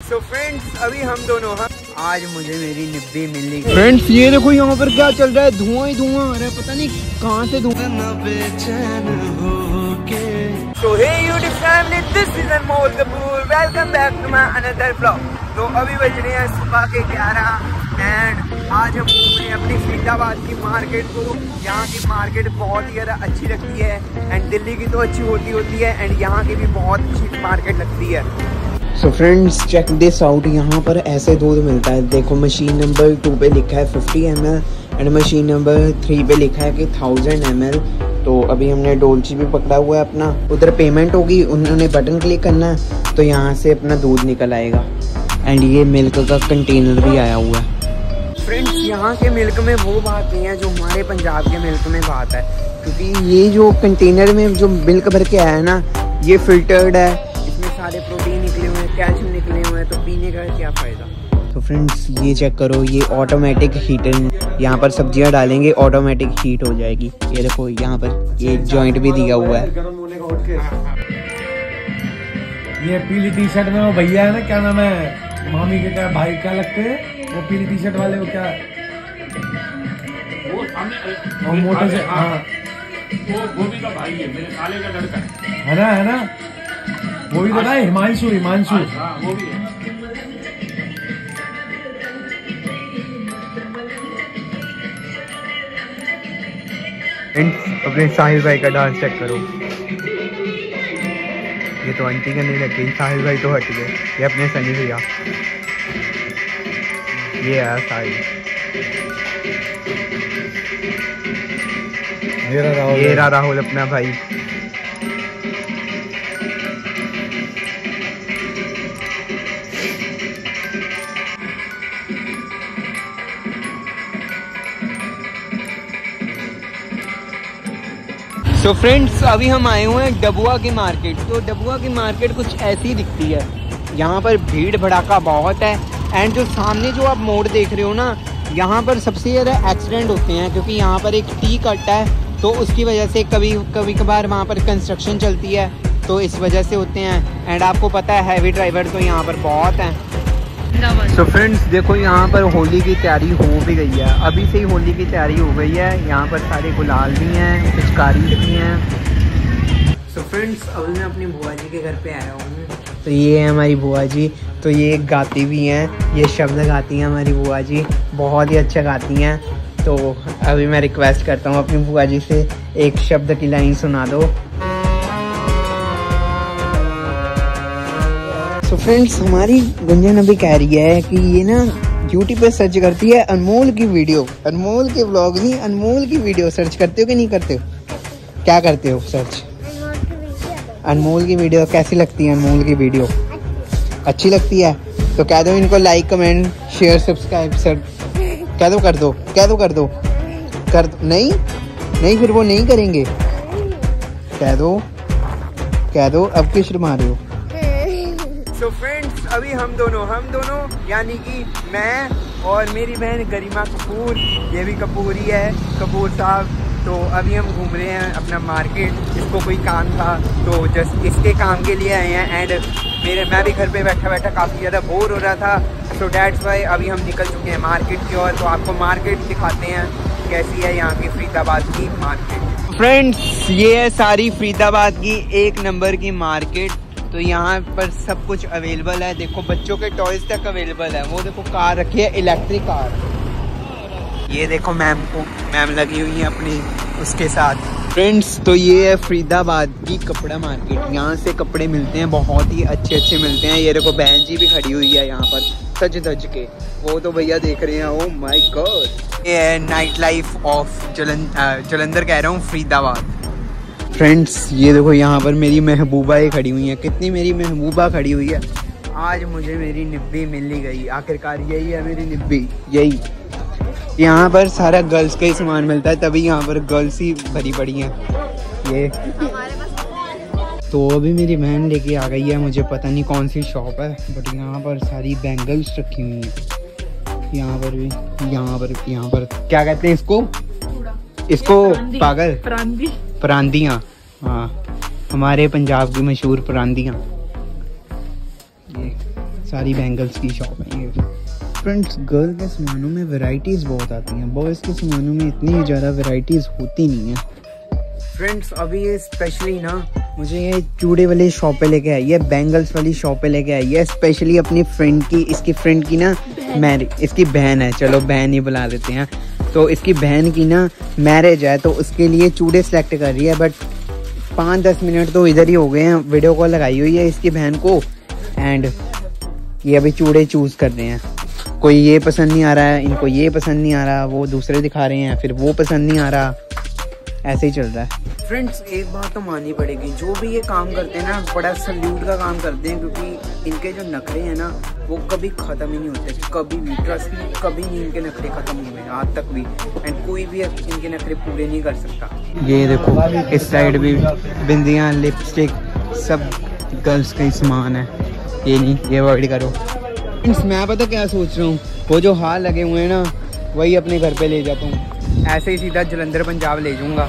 So friends अभी हम दोनों आज मुझे मेरी निब्बी मिल गई। फ्रेंड्स ये देखो यहाँ पर क्या चल रहा है, धुआं ही धुआं आ रहा है, पता नहीं कहाँ से धुआं। So hey YouTube family, this is Anmol Kapoor. Welcome back to my another vlog. तो अभी बज रहे हैं सुबह के 11 एंड आज हम घूम रहे हैं अपनी फरीदाबाद की मार्केट को। यहाँ की मार्केट बहुत ही ज़्यादा अच्छी लगती है एंड दिल्ली की तो अच्छी होती है एंड यहाँ की भी बहुत अच्छी मार्केट लगती है। So friends check this out, यहाँ पर ऐसे दूध मिलता है। देखो मशीन नंबर 2 पे लिखा है 50 ml एंड मशीन नंबर 3 पे लिखा है कि 1000 ml। तो अभी हमने डोलची भी पकड़ा हुआ है अपना, उधर पेमेंट होगी, उन्होंने बटन क्लिक करना है तो यहाँ से अपना दूध निकल आएगा एंड ये मिल्क का कंटेनर भी आया हुआ है। फ्रेंड्स यहाँ के मिल्क में वो बात नहीं है जो हमारे पंजाब के मिल्क में बात है, क्योंकि ये जो कंटेनर में जो मिल्क भर के आया है ना, ये फिल्टर्ड है, इसमें सारे प्रोटीन निकले हुए हैं, कैल्शियम निकले हुए हैं, तो पीने का क्या फ़ायदा। तो फ्रेंड्स ये चेक करो, ये ऑटोमेटिक हीटर, यहाँ पर सब्जियाँ डालेंगे ऑटोमेटिक हीट हो जाएगी। ये देखो यहाँ पर ये जॉइंट भी दिया हुआ है। ये पीली टी शर्ट में वो भैया है ना, क्या नाम है, मामी के क्या भाई क्या लगते हैं वो पीली टी शर्ट वाले, वो क्या वो मोटर से, हाँ वो भी का भाई है, मेरे साले का लड़का है ना वो भी बताए, हिमांशु वो भी है। अपने साहिल भाई का डांस चेक करो, ये तो आंटी करने लग गई, साहिल भाई तो हट गए, ये अपने सनी भैया, ये है साहिल, ये रहा राहुल अपना भाई। तो फ्रेंड्स अभी हम आए हुए हैं डबुआ की मार्केट। तो डबुआ की मार्केट कुछ ऐसी दिखती है, यहाँ पर भीड़ भड़ाका बहुत है एंड जो सामने जो आप मोड़ देख रहे हो ना, यहाँ पर सबसे ज़्यादा एक्सीडेंट होते हैं, क्योंकि यहाँ पर एक टी कट है तो उसकी वजह से कभी कभार वहाँ पर कंस्ट्रक्शन चलती है तो इस वजह से होते हैं एंड आपको पता है हैवी ड्राइवर तो यहाँ पर बहुत हैं। तो फ्रेंड्स देखो यहाँ पर होली की तैयारी हो भी गई है, अभी से ही होली की तैयारी हो गई है। यहाँ पर सारे गुलाल भी हैं, पिचकारी भी हैं। तो फ्रेंड्स अभी मैं अपनी बुआ जी के घर पे आया हूँ, तो ये है हमारी बुआ जी, तो ये गाती भी हैं, ये शब्द गाती हैं हमारी बुआ जी, बहुत ही अच्छा गाती हैं। तो अभी मैं रिक्वेस्ट करता हूँ अपनी बुआ जी से एक शब्द की लाइन सुना दो। तो फ्रेंड्स हमारी गुंजन अभी कह रही है कि ये ना यूट्यूब पे सर्च करती है अनमोल की वीडियो, अनमोल के व्लॉग नहीं, अनमोल की वीडियो सर्च करते हो कि नहीं करते हो, क्या करते हो सर्च? अनमोल की वीडियो कैसी लगती है? अनमोल की वीडियो अच्छी लगती है तो कह दो इनको like comment share subscribe sir कह दो, कर दो नहीं फिर वो नहीं करेंगे, कह दो अब क्यों शर्मा रहे हो? तो फ्रेंड्स अभी हम दोनों यानी कि मैं और मेरी बहन गरिमा कपूर, ये भी कपूर ही है, कपूर साहब। तो अभी हम घूम रहे हैं अपना मार्केट, इसको कोई काम था तो जस्ट इसके काम के लिए आए हैं एंड मैं भी घर पे बैठा काफ़ी ज़्यादा बोर हो रहा था, सो डैट्स वाई अभी हम निकल चुके हैं मार्केट की ओर। तो आपको मार्केट दिखाते हैं कैसी है यहाँ की फरीदाबाद की मार्केट। फ्रेंड्स ये है सारी फरीदाबाद की 1 नंबर की मार्केट। तो यहाँ पर सब कुछ अवेलेबल है, देखो बच्चों के टॉयज तक अवेलेबल है, वो देखो कार रखी है इलेक्ट्रिक कार, ये देखो मैम लगी हुई है अपनी उसके साथ। फ्रेंड्स तो ये है फरीदाबाद की कपड़ा मार्केट, यहाँ से कपड़े मिलते हैं, बहुत ही अच्छे मिलते हैं। ये देखो बहन जी भी खड़ी हुई है यहाँ पर सज के, वो तो भैया देख रहे हैं, ओ माय गॉड। ये है नाइट लाइफ ऑफ जलंधर कह रहा हूँ, फरीदाबाद। फ्रेंड्स ये देखो यहाँ पर मेरी महबूबा ही खड़ी हुई है, कितनी मेरी महबूबा खड़ी हुई है। आज मुझे मेरी निब्बी मिल ही गई, आखिरकार यही है मेरी निब्बी, यही। यहाँ पर सारा गर्ल्स का ही सामान मिलता है, तभी यहाँ पर गर्ल्स ही भरी पड़ी हैं ये। तो अभी मेरी बहन लेके आ गई है, मुझे पता नहीं कौन सी शॉप है, बट यहाँ पर सारी बैंगल्स रखी हुई हैं। यहाँ पर क्या कहते हैं इसको पागल परांदियाँ, हाँ हमारे पंजाब की मशहूर परांदियाँ। ये सारी बैंगल्स की शॉप है ये। फ्रेंड्स, गर्ल के सामानों में वैरायटीज़ बहुत आती हैं, बॉयज़ के सामानों में इतनी ज़्यादा वैरायटीज़ होती नहीं है। फ्रेंड्स, अभी ये स्पेशली ना मुझे ये चूड़े वाली शॉप पे लेके आई है, बैंगल्स वाली शॉप पे लेके आई है स्पेशली अपनी फ्रेंड की। इसकी फ्रेंड की ना इसकी बहन है, चलो बहन ही बुला देते हैं। तो इसकी बहन की ना मैरिज है, तो उसके लिए चूड़े सेलेक्ट कर रही है। बट 5-10 मिनट तो इधर ही हो गए हैं, वीडियो कॉल लगाई हुई है इसकी बहन को, एंड ये अभी चूड़े चूज़ कर रहे हैं। कोई ये पसंद नहीं आ रहा है, इनको ये पसंद नहीं आ रहा, वो दूसरे दिखा रहे हैं, फिर वो पसंद नहीं आ रहा, ऐसे ही चल रहा है। फ्रेंड्स, एक बात तो माननी पड़ेगी, जो भी ये काम करते हैं ना बड़ा सल्यूट का काम करते हैं, क्योंकि इनके जो नखरे हैं ना वो कभी ख़त्म ही नहीं होते, कभी भी, ट्रस्ट में कभी नहीं इनके नखरे ख़त्म हुए आज तक भी, एंड कोई भी इनके नखरे पूरे नहीं कर सकता। ये देखो इस साइड भी बिंदियाँ, लिपस्टिक, सब गर्ल्स का ही सामान है। ये नहीं, ये अवॉइड करो। मैं पता क्या सोच रहा हूँ, वो जो हार लगे हुए हैं ना वही अपने घर पे ले जाता हूँ, ऐसे ही सीधा जलंधर पंजाब ले जाऊँगा,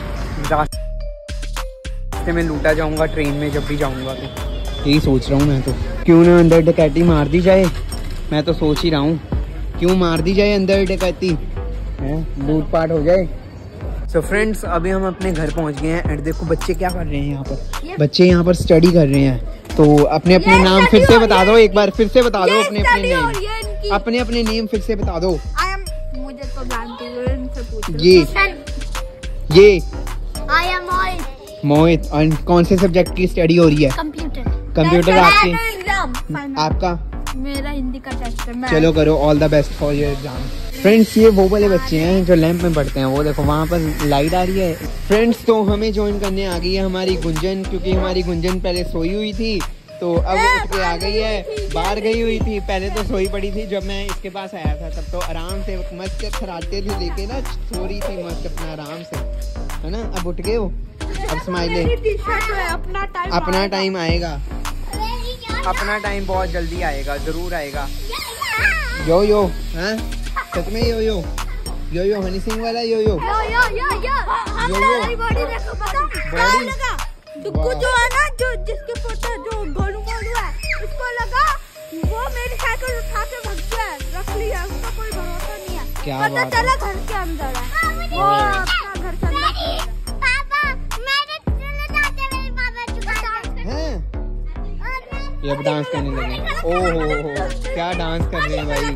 रास्ते में लूटा जाऊँगा ट्रेन में जब भी जाऊँगा। तो यही सोच रहा हूँ मैं तो, क्यों ना अंदर डकैती मार दी जाए। मैं तो सोच ही रहा हूँ क्यों मार दी जाए अंदर डकैती, लूटपाट हो जाए। सो फ्रेंड्स, अभी हम अपने घर पहुँच गए हैं, एंड देखो बच्चे क्या कर रहे हैं यहाँ पर। बच्चे यहाँ पर स्टडी कर रहे हैं। तो अपने अपने नाम फिर से बता दो, एक बार फिर से बता दो अपने अपने नेम, अपने अपने नेम फिर से बता दो। मुझे तो जानती हूँ, ये आई एम मोहित। और कौन से सब्जेक्ट की स्टडी हो रही है? कंप्यूटर। आपका? मेरा हिंदी का टेस्ट है। चलो करो, all the best for your exam. Friends, ये वो वाले बच्चे हैं जो लैंप में पढ़ते हैं, वो देखो वहाँ पर लाइट आ रही है। फ्रेंड्स, तो हमें ज्वाइन करने आ गई है हमारी गुंजन, क्योंकि हमारी गुंजन पहले सोई हुई थी, तो अब उठ के आ गई है। बाहर गई हुई थी, पहले तो सोई पड़ी थी। जब मैं इसके पास आया था तब तो आराम से मस्त खराटे थे लेके ना सो रही थी मस्त अपना आराम से, है ना। अब उठ गए हो, अब स्माइले। अपना टाइम आएगा, अपना टाइम बहुत जल्दी आएगा, जरूर आएगा। यो यो, हाँ सच में यो यो, यो यो हनी सिंह वाला यो यो, बॉडी दुक्कू जो है ना, जो जिसके पोता जो गोलू गोलू है, उसको लगा वो मेरी साइकिल उठा के भाग गया, रख लिया, उसका कोई भरोसा नहीं है। क्या पता चला घर के अंदर है, वो अपना घर के अंदर। पापा मैंने चले जाते मेरे पापा चुका हैं, ये अब डांस करने लगे। ओहो, क्या डांस कर रहे हैं भाई।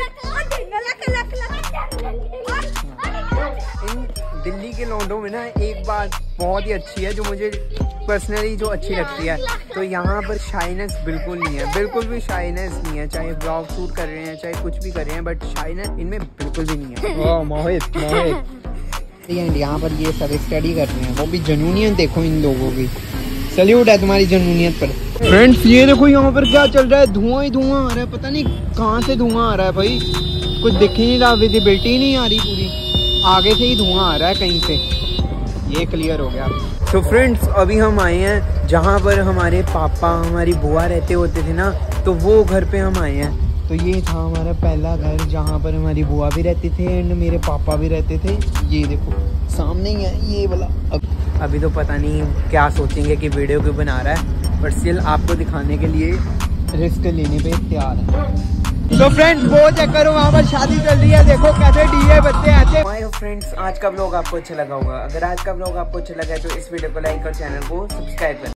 दिल्ली के लौंडों में ना एक बात बहुत ही अच्छी है जो मुझे पर्सनली जो अच्छी लगती है, तो यहाँ पर शाइनेस बिल्कुल नहीं है, बिल्कुल भी शाइनेस नहीं है। चाहे ब्लॉग शूट कर रहे हैं, चाहे कुछ भी कर रहे हैं, बट शाइनेस इनमें बिल्कुल भी नहीं है। ओह मोहित, यहाँ पर ये सब स्टडी कर रहे हैं, वो भी जुनूनियत देखो इन लोगों की, सल्यूट है तुम्हारी जुनूनियत पर। फ्रेंड्स, ये देखो यहाँ पर क्या चल रहा है, धुआं ही धुआं आ रहा है, पता नहीं कहाँ से धुआं आ रहा है भाई, कुछ दिख ही नहीं रहा, विजिबिलिटी नहीं आ रही पूरी, आगे से ही धुआं आ रहा है कहीं से। ये क्लियर हो गया। तो फ्रेंड्स, अभी हम आए हैं जहाँ पर हमारे पापा हमारी बुआ रहते होते थे ना, तो वो घर पे हम आए हैं। तो ये था हमारा पहला घर जहाँ पर हमारी बुआ भी रहती थे एंड मेरे पापा भी रहते थे। ये देखो सामने ही है ये वाला। अभी तो पता नहीं क्या सोचेंगे कि वीडियो क्यों बना रहा है, बट स्टिल आपको दिखाने के लिए रिस्क लेने पे तैयार है। तो फ्रेंड्स, वो चेक करो वहाँ पर शादी चल रही है, देखो कैसे डीजे बजते हैं। माय फ्रेंड्स, आज का व्लॉग आपको अच्छा लगा होगा। अगर आज का व्लॉग आपको अच्छा लगा है तो इस वीडियो को लाइक और चैनल को सब्सक्राइब करें।